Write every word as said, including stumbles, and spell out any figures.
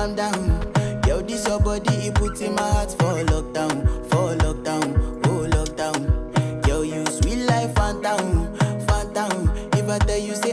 calm down. Yo, this your body, it puts in my heart for lockdown, for lockdown, oh lockdown. Yo, you sweet life, phantom, phantom. If I tell you say